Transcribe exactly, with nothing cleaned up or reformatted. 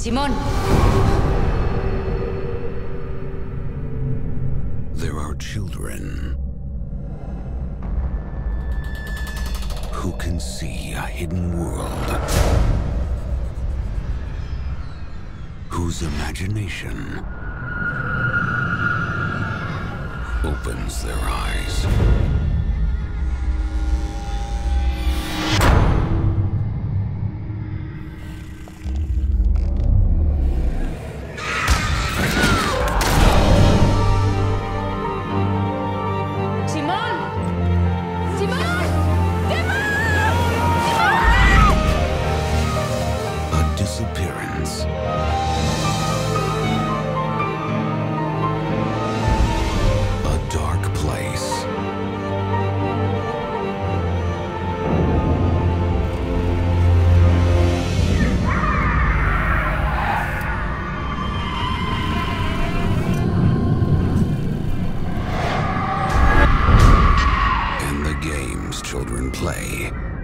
Simón. There are children who can see a hidden world, whose imagination opens their eyes. Disappearance. A dark place. And the games children play